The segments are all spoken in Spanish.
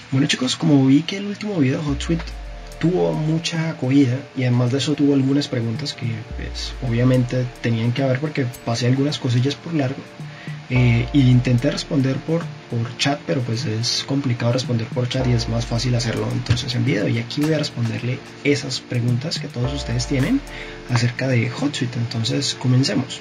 Bueno chicos, como vi que el último video de HotSuite tuvo mucha acogida y además de eso tuvo algunas preguntas que pues, obviamente tenían que haber porque pasé algunas cosillas por largo y intenté responder por chat, pero pues es complicado responder por chat y es más fácil hacerlo entonces en video, y aquí voy a responderle esas preguntas que todos ustedes tienen acerca de HotSuite. Entonces comencemos.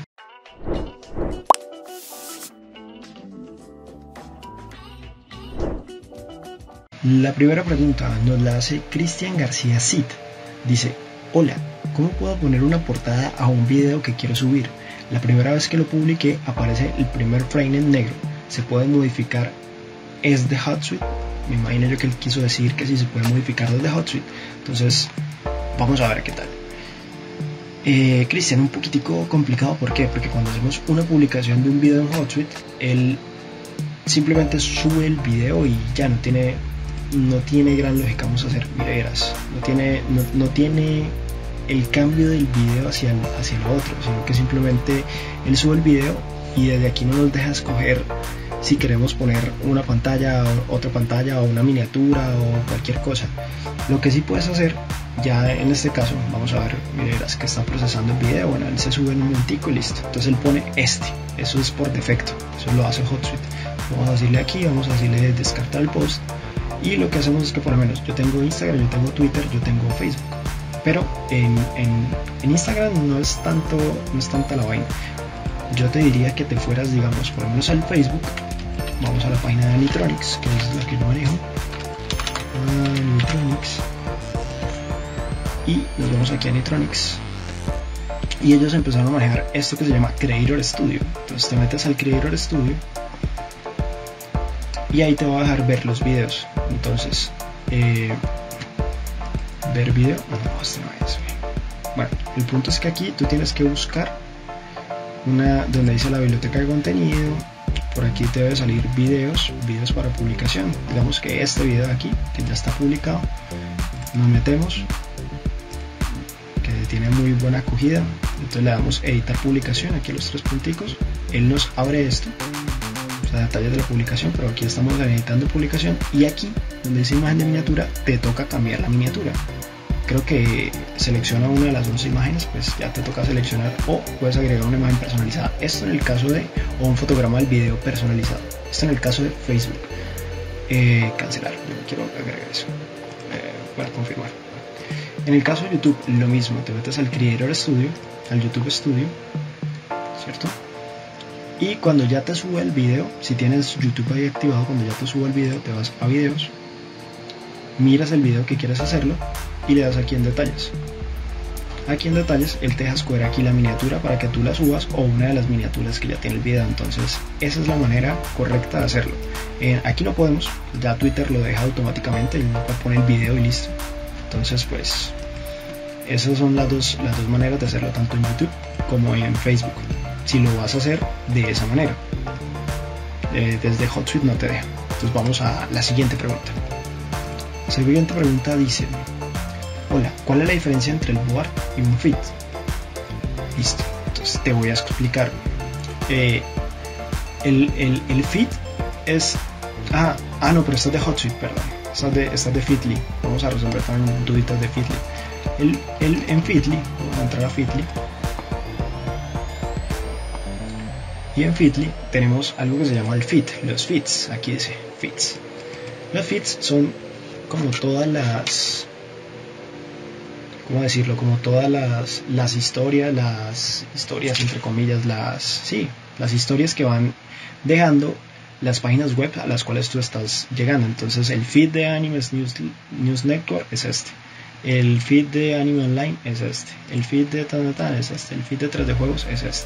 La primera pregunta nos la hace Cristian García Cid. Dice: hola, ¿cómo puedo poner una portada a un video que quiero subir? La primera vez que lo publiqué aparece el primer frame en negro. ¿Se puede modificar? ¿Es de HotSuite? Me imagino yo que él quiso decir que sí se puede modificar desde HotSuite. Entonces vamos a ver qué tal. Cristian, un poquitico complicado. ¿Por qué? Porque cuando hacemos una publicación de un video en HotSuite, él simplemente sube el video y ya no tiene gran lógica. Vamos a hacer, mira, verás, no tiene el cambio del video hacia el otro, sino que simplemente él sube el video y desde aquí no nos deja escoger si queremos poner una pantalla, otra pantalla o una miniatura o cualquier cosa. Lo que sí puedes hacer, ya en este caso, vamos a ver, mira, verás que está procesando el video. Bueno, él se sube en un momentico y listo. Entonces él pone eso es por defecto, eso lo hace HotSuite. Vamos a decirle aquí, vamos a decirle descartar el post. Y lo que hacemos es que por lo menos yo tengo Instagram, yo tengo Twitter, yo tengo Facebook, pero en Instagram no es tanta la vaina. Yo te diría que te fueras, digamos, por lo menos al Facebook. Vamos a la página de Anitronics, que es la que yo manejo, Anitronics, y nos vamos aquí a Anitronics y ellos empezaron a manejar esto que se llama Creator Studio. Entonces te metes al Creator Studio y ahí te va a dejar ver los videos. Entonces, ver video, no, este no es. Bueno, el punto es que aquí tú tienes que buscar donde dice la biblioteca de contenido. Por aquí te debe salir videos para publicación. Digamos que este video de aquí, que ya está publicado, nos metemos, que tiene muy buena acogida. Entonces le damos editar publicación, aquí a los 3 punticos. Él nos abre esto, detalles de la publicación, pero aquí estamos editando publicación y aquí donde dice imagen de miniatura te toca cambiar la miniatura. Creo que selecciona una de las 11 imágenes, pues ya te toca seleccionar, o puedes agregar una imagen personalizada. Esto en el caso o un fotograma del video personalizado. Esto en el caso de Facebook. Cancelar, yo no quiero agregar eso. Bueno, confirmar. En el caso de YouTube lo mismo, te metes al Creator Studio, al YouTube Studio, ¿cierto? Y cuando ya te sube el video, si tienes YouTube ahí activado, cuando ya te sube el video, te vas a videos, miras el video que quieres hacerlo y le das aquí en detalles. Aquí en detalles, él te deja escoger aquí la miniatura para que tú la subas o una de las miniaturas que ya tiene el video. Entonces, esa es la manera correcta de hacerlo. Aquí no podemos, ya Twitter lo deja automáticamente y uno pone el video y listo. Entonces, pues, esas son las dos maneras de hacerlo, tanto en YouTube como en Facebook. Si lo vas a hacer de esa manera, desde HotSuite no te deja. Entonces vamos a la siguiente pregunta. La siguiente pregunta dice: hola, ¿cuál es la diferencia entre el board y un feed? Listo, entonces te voy a explicar. El feed es no, pero esta es de HotSuite, perdón, esta es de Feedly. Vamos a resolver también duditas de Feedly. En Feedly, vamos a entrar a Feedly. Y en Feedly tenemos algo que se llama el feed, los feeds. Aquí dice feeds. Los feeds son como todas las, ¿cómo decirlo? Como todas las historias entre comillas, las historias que van dejando las páginas web a las cuales tú estás llegando. Entonces el feed de Animes News Network es este. El feed de Anime Online es este. El feed de Tan es este. El feed de 3D Juegos es este.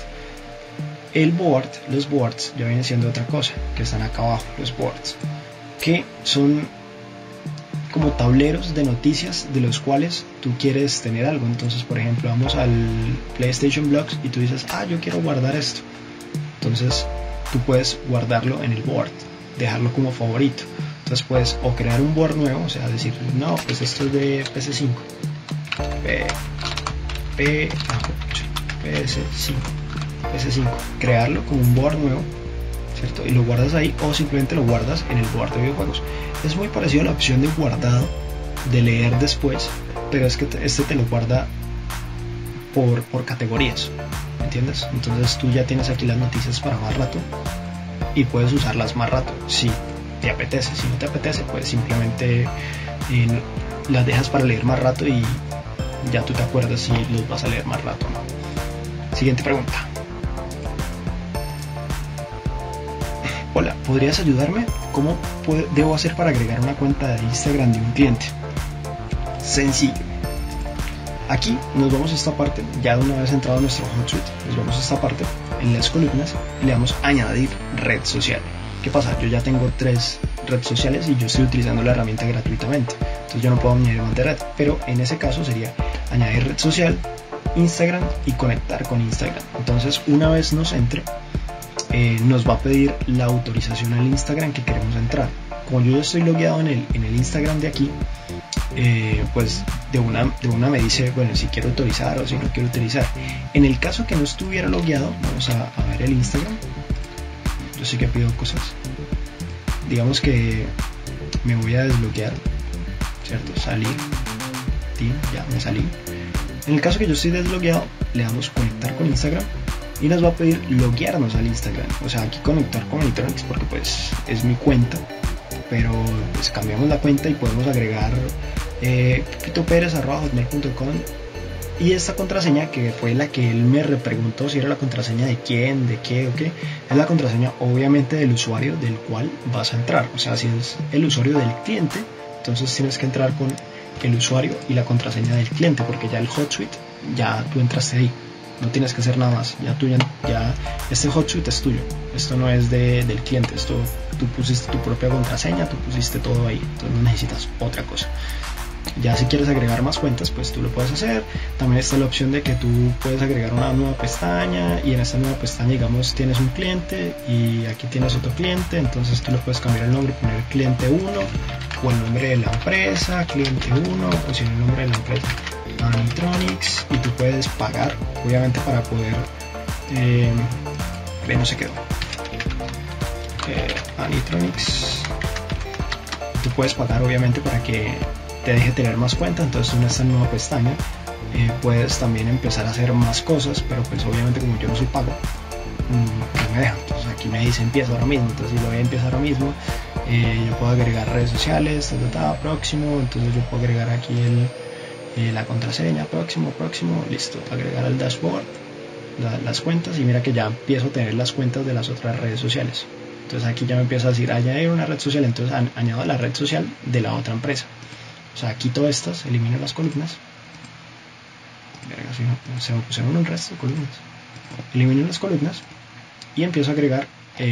Los boards ya vienen siendo otra cosa, que están acá abajo, los boards, que son como tableros de noticias de los cuales tú quieres tener algo. Entonces, por ejemplo, vamos al PlayStation Blogs y tú dices, yo quiero guardar esto. Entonces, tú puedes guardarlo en el board, dejarlo como favorito. Entonces puedes o crear un board nuevo, o sea, decir, no, pues esto es de PS5, PS5, crearlo como un board nuevo ¿cierto? Y lo guardas ahí, o simplemente lo guardas en el board de videojuegos. Es muy parecido a la opción de guardado, de leer después, pero es que este te lo guarda por categorías, ¿entiendes? Entonces tú ya tienes aquí las noticias para más rato y puedes usarlas más rato si te apetece. Si no te apetece, pues simplemente las dejas para leer más rato y ya tú te acuerdas si los vas a leer más rato o no. Siguiente pregunta. Hola, ¿podrías ayudarme? ¿Cómo debo hacer para agregar una cuenta de Instagram de un cliente? Sencillo. Aquí nos vamos a esta parte, ya una vez entrado a nuestro HotSuite, nos vamos a esta parte, en las columnas, y le damos añadir red social. ¿Qué pasa? Yo ya tengo 3 redes sociales y yo estoy utilizando la herramienta gratuitamente, entonces yo no puedo añadir más de red, pero en ese caso sería añadir red social, Instagram y conectar con Instagram. Entonces una vez nos entre, nos va a pedir la autorización al Instagram que queremos entrar. Como yo ya estoy logueado en el Instagram de aquí, pues de una me dice, bueno, si quiero autorizar o si no quiero utilizar. En el caso que no estuviera logueado, vamos a ver el Instagram. Yo sí que pido cosas. Digamos que me voy a desbloquear, ¿cierto? Salir. Ya me salí. En el caso que yo estoy desbloqueado, le damos conectar con Instagram y nos va a pedir loguearnos al Instagram. O sea, aquí conectar con Anitronics porque pues es mi cuenta, pero pues cambiamos la cuenta y podemos agregar pepitoperez@hotmail.com y esta contraseña, que fue la que él me repreguntó si era la contraseña de quién, de qué o qué, es la contraseña obviamente del usuario del cual vas a entrar. O sea, si es el usuario del cliente, entonces tienes que entrar con el usuario y la contraseña del cliente, porque ya el HotSuite, ya tú entraste ahí, no tienes que hacer nada más, ya este HotSuite es tuyo, esto no es del cliente, esto tú pusiste tu propia contraseña, tú pusiste todo ahí, entonces no necesitas otra cosa. Ya si quieres agregar más cuentas, pues tú lo puedes hacer. También está la opción de que tú puedes agregar una nueva pestaña, y en esta nueva pestaña, digamos, tienes un cliente y aquí tienes otro cliente, entonces tú le puedes cambiar el nombre, poner cliente 1 o el nombre de la empresa, cliente 1, o si no, el nombre de la empresa, Anitronics, y tú puedes pagar, obviamente, para poder no se quedó, Anitronics. Tú puedes pagar, obviamente, para que te deje tener más cuentas. Entonces en esta nueva pestaña puedes también empezar a hacer más cosas, pero pues obviamente como yo no soy pago, no me deja. Entonces aquí me dice empieza ahora mismo, entonces si lo voy a empezar ahora mismo, yo puedo agregar redes sociales, próximo, entonces yo puedo agregar aquí la contraseña, próximo, listo, agregar al dashboard las cuentas, y mira que ya empiezo a tener las cuentas de las otras redes sociales. Entonces aquí ya me empieza a decir añadir una red social, entonces añado la red social de la otra empresa. O sea, quito estas, elimino las columnas. Verga, si no, se me pusieron un resto de columnas. Elimino las columnas y empiezo a agregar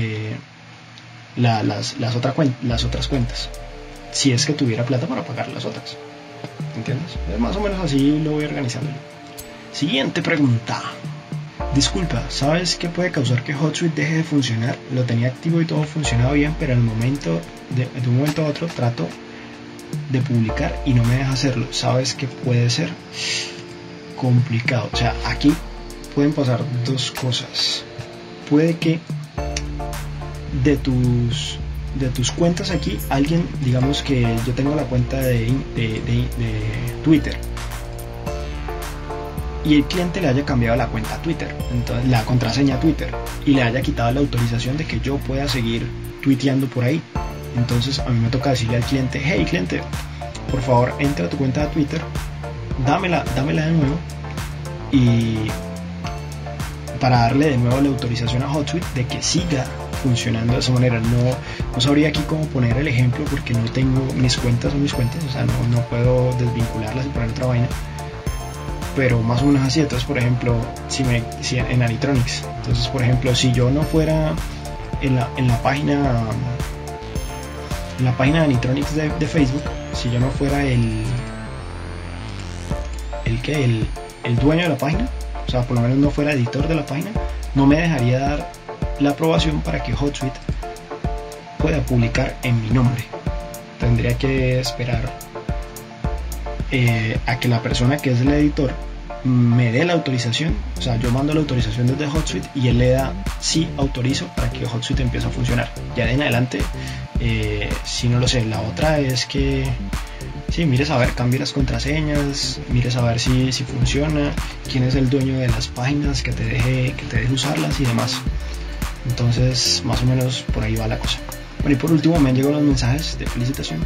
las otras cuentas. Si es que tuviera plata para pagar las otras. ¿Entiendes? Es más o menos así lo voy organizando. Siguiente pregunta. Disculpa, ¿sabes qué puede causar que HotSuite deje de funcionar? Lo tenía activo y todo funcionaba bien, pero de un momento a otro trato de publicar y no me deja hacerlo. ¿Sabes qué puede ser? Complicado. O sea, aquí pueden pasar dos cosas. Puede que de tus cuentas aquí, alguien, digamos que yo tengo la cuenta de Twitter y el cliente le haya cambiado la cuenta a Twitter, entonces la contraseña a Twitter, y le haya quitado la autorización de que yo pueda seguir tuiteando por ahí. Entonces a mí me toca decirle al cliente, hey cliente, por favor entra a tu cuenta de Twitter, dámela de nuevo, y para darle de nuevo la autorización a HotSuite de que siga funcionando de esa manera. No sabría aquí cómo poner el ejemplo porque no tengo, mis cuentas son mis cuentas, o sea, no puedo desvincularlas y poner otra vaina, pero más o menos así. Entonces, por ejemplo, si en Anitronics, entonces por ejemplo, si yo no fuera en la página de Anitronics de Facebook, si yo no fuera el dueño de la página, o sea, por lo menos no fuera editor de la página, no me dejaría dar la aprobación para que HotSuite pueda publicar en mi nombre. Tendría que esperar a que la persona que es el editor me dé la autorización. O sea, yo mando la autorización desde HotSuite y él le da sí autorizo para que HotSuite empiece a funcionar. Ya de en adelante, si no lo sé, la otra es que sí, mires a ver, cambie las contraseñas, mires a ver si funciona, quién es el dueño de las páginas que te deje usarlas y demás. Entonces, más o menos por ahí va la cosa. Bueno, y por último me han llegado los mensajes de felicitación,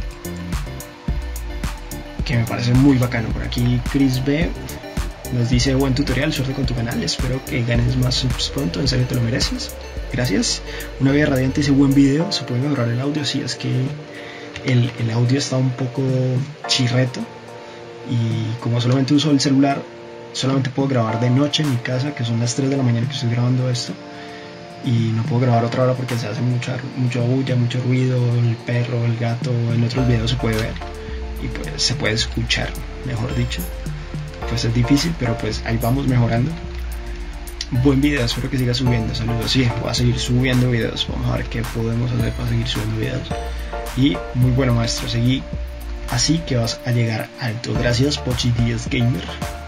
que me parece muy bacano. Por aquí Chris B nos dice: buen tutorial, suerte con tu canal, espero que ganes más subs pronto, en serio te lo mereces. Gracias. Una vida radiante dice: buen video, se puede mejorar el audio. Sí, es que el audio está un poco chirreto y como solamente uso el celular, solamente puedo grabar de noche en mi casa, que son las 3 de la mañana que estoy grabando esto, y no puedo grabar otra hora porque se hace mucha bulla, mucho ruido, el perro, el gato. En otros videos se puede ver y pues se puede escuchar, mejor dicho. Pues es difícil, pero pues ahí vamos mejorando. Buen video, espero que siga subiendo. Saludos. Sí, voy a seguir subiendo videos, vamos a ver qué podemos hacer para seguir subiendo videos. Y muy bueno, maestro, seguí así que vas a llegar alto. Gracias, Pochi Díaz Gamer.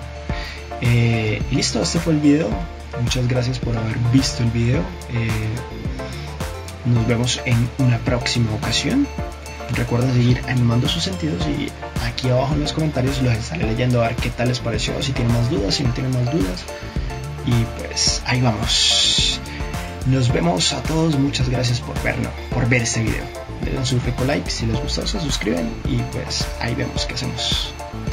Listo, este fue el video. Muchas gracias por haber visto el video. Nos vemos en una próxima ocasión. Recuerden seguir animando sus sentidos y aquí abajo en los comentarios los estaré leyendo a ver qué tal les pareció, si tienen más dudas, si no tienen más dudas. Y pues ahí vamos. Nos vemos a todos, muchas gracias por ver este video. Le dan su rico like, si les gustó se suscriben y pues ahí vemos qué hacemos.